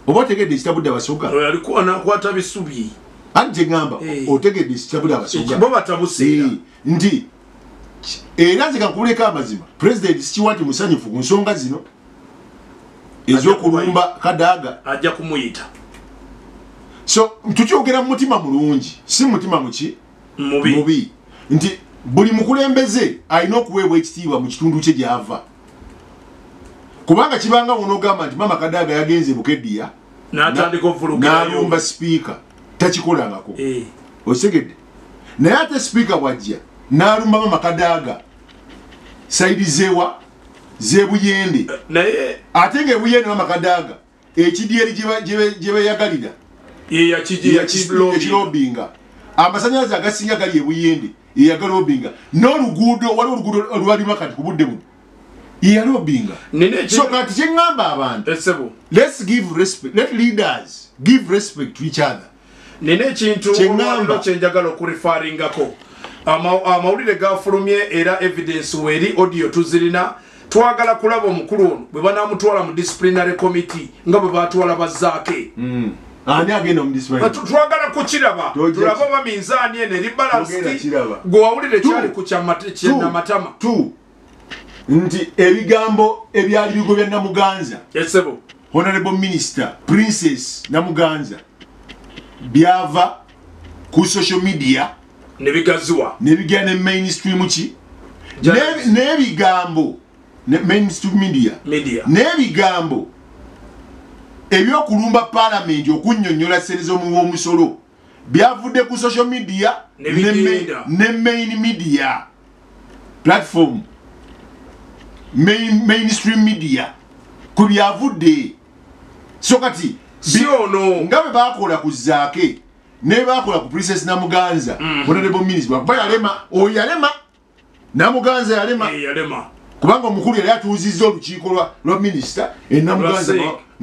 oba otegedde ekitabudde abasooka alikuwa nakwata bisubi ante ngamba otegedde ekitabudde abasooka bo batabuseera nti era nze kankubuleko amazima president sikiwa nti musanyufu ku nsonga zino ez'okulumba Kadaga ajja kumuyita so tukyogera mu mutima mulungi si mutima muki mubi nti buli mukulembeze alina okuweebwa ekitiibwa mu kitundu kye gy'ava kubanga kibanga wonogamba nti mama Kadaga yagenze Bukeddiya n'alumba sipiika takikolangako osegedde naye ate sipiika bwajja n'alumba mama Kadaga saidi zewa zebuyende ate ng'ebuyende mama Kadaga ekidyeri gye beyagalira yakirobinga amasanyalaze agasinga gali ebuyende eyagalobinga n'oluguudo waliwo oluguudo olwalima kati ku budde buno yalobinga so kati kyeŋŋamba abantu let's give respect, let leaders give respect to each other. Nene ekintu olwaliro kyenjagala okurifaringako amawulire gafulumye era evidence weri audio tuzirina twagala kulaba omukulu ono bwe banamutwala mu disciplinary committee nga bwe batwala bazaake ani agenda mu disciplinary twagala kukiraba tulaba baminzaani ene eri balance gwe wawulire kyali ku kyamatama nti ebigambo ebyali bigobya Namuganza yesebo Honorable Minister Princess Namuganza byava ku social media nebigana mainstream ki nebigambo mainstream media nebigambo ebyokulumba parliament okunnyonnyola serezo mu omusolo byavudde ku social media ne main media platform mainstream media ku byavudde so kati ngabe bakola ku zaake ne bakola ku Princess Namuganza Honorable Minister oyalema Namuganza yalema kubanga omukulu yali atuuzizza olukiiko lwa minister Namuganza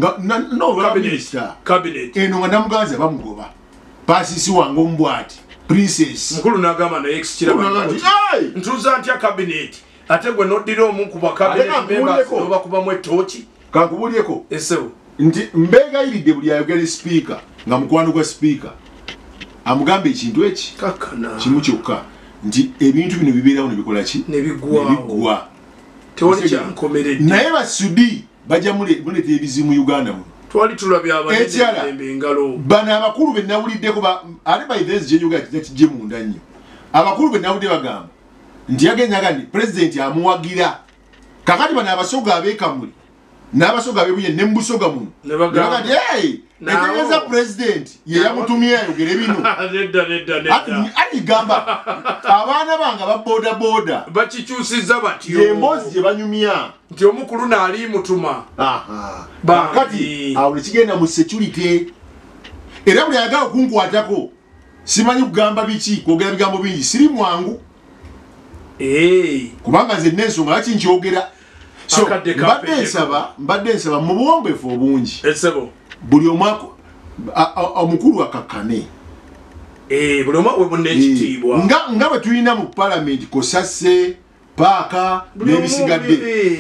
cabinet eno nga Namuganza bamugoba pasisi wange ombwati Princess mukulu nagamba naye ekikira ntuuza ntya cabinet ate gwe noddira omu ku bakabinet members oba kubamu ettooki kankubulyeko esebo nti mbeegayiridde buli ayogera speaker nga mukwano gwa speaker amugamba ekintu eki kimu kyokka nti ebintu bino bibeerawo ne bikola ki nebigwa tewali kyankomeredde naye basudi bajja muleeta ebizibu mu Uganda muno twali tulabya abanembe engalo bano abakulu be nawuliddeko ate bayithenzi gyenyuga kijje munda nnyo abakulu be nawulidde bagamba nti yagenyaga nti president amuwagira kakati bano abasoga abeekamuli n'abasoga bebuye ne mbusoga muno nebaga nti etegeeza president ye yamutumye ayogere bino ati gamba abaana bange babodaboda bakikyusiza batyo emboozi gye banyumya nti omukulu naali mutuma kati awo nekigenda mu security era buli ayagala okunkwatako simanyi kugamba biki kwogera bigambo bingi siri mwangu kubanga nze n'ensonga laki nkyogera so mbadde nsaba mu buwombeefu obungi buli omwako omukulu akakkane buli omwako webonna ekitiibwa nga bwe tulina mu parliament Kosase Paaka n'ebisigadde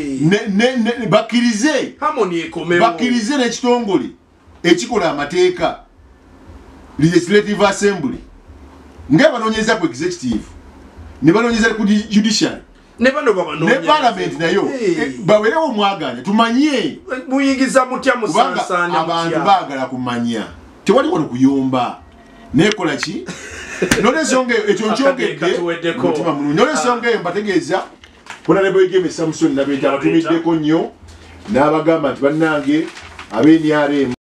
bakkirize n'ekitongole ekikola amateeka legislative assembly nga banoonyeza ku executive ne banoonyeza ku judiciary ne parliament nayo bawerewo omwaganya tumanye muyingiza mutya musansanya abantu baagala kumanya tewali wano kuyomba nekola ki nolensonga ekyo nkyogedde mutima mulungi nolensonga eyo mbategeeza Honorable Kyemba Samson nabeeta abatumiddeko nnyo n'abagamba nti bannange ab'NRM